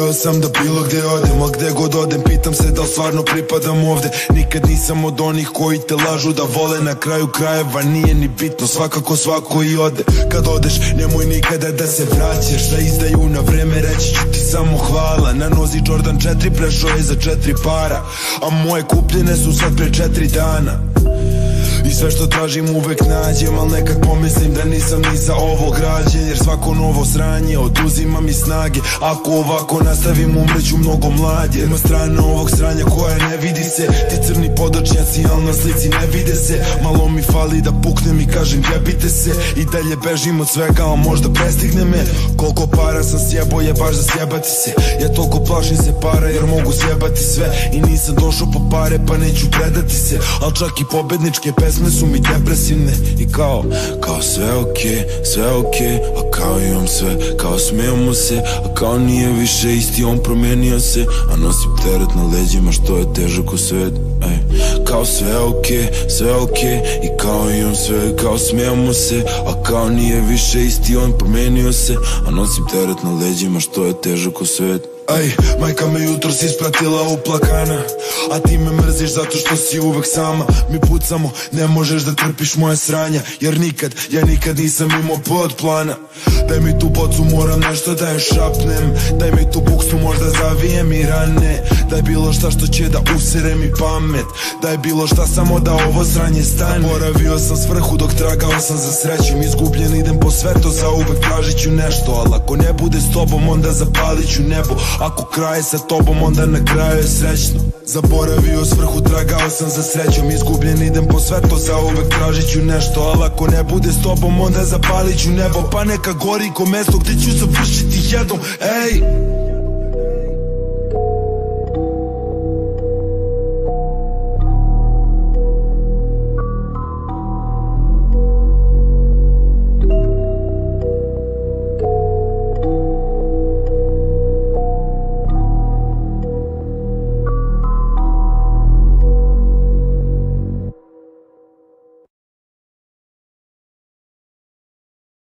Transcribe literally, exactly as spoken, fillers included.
Hteo sam da bilo gde odem, a gde god odem pitam se da li stvarno pripadam ovde. Nikad nisam od onih koji te lažu da vole, na kraju krajeva nije ni bitno, svakako svako i ode. Kad odeš nemoj nikada da se vraćaš, da izdaju na vreme reći ću ti samo hvala. Na nozi Jordan četiri prešao je za četiri para, a moje kupljene su sad pre četiri dana. I sve što tražim uvek nađem, al nekad pomislim da nisam ni za ovo građen, jer svako novo sranje oduzima mi snage. Ako ovako nastavim umreću mnogo mlađe. Ima strana ovog sranja koja ne vidi se, ti crni podočnjaci al na slici ne vide se. Malo mi fali da puknem i kažem jebite se, i dalje bežim od svega al možda prestigne me. Koliko para sam sjebo je baš za sjebati se, ja toliko plašim se para jer mogu sjebati sve. I nisam došao po pare pa neću predati se, al čak i pobedničke pesme su mi depresivne. I kao, kao sve okej, sve okej, a kao imam sve, kao smijemo se, a kao nije više isti, on promenio se, a nosim teret na leđima što je težak u svet. Ej, kao sve okej, sve okej, i kao imam sve, kao smijemo se, a kao nije više isti, on promenio se, a nosim teret na leđima što je težak u svet. Aj, majka me jutros ispratila u plakana, a ti me mrziš zato što si uvek sama. Mi pucamo, ne možeš da trpiš moje sranja, jer nikad, ja nikad nisam imao pod plana. Daj mi tu bocu, moram nešto da je šapnem, daj mi tu buksu, možda zavijem i rane. Daj bilo šta što će da usere mi pamet, daj bilo šta samo da ovo sranje stane. Boravio sam svrhu dok tragao sam za srećom, izgubljen idem po svetu, za uvek tražit ću nešto. Al ako ne bude s tobom onda zapalit ću nebo, ako kraje sa tobom onda na kraju je srećno. Zaboravio svrhu, tragao sam za srećom, izgubljen idem po svetu, za uvek tražit ću nešto. Al ako ne bude s tobom onda zapalit ću nebo, pa neka gori ko mesto gde ću završiti jednom. Ej,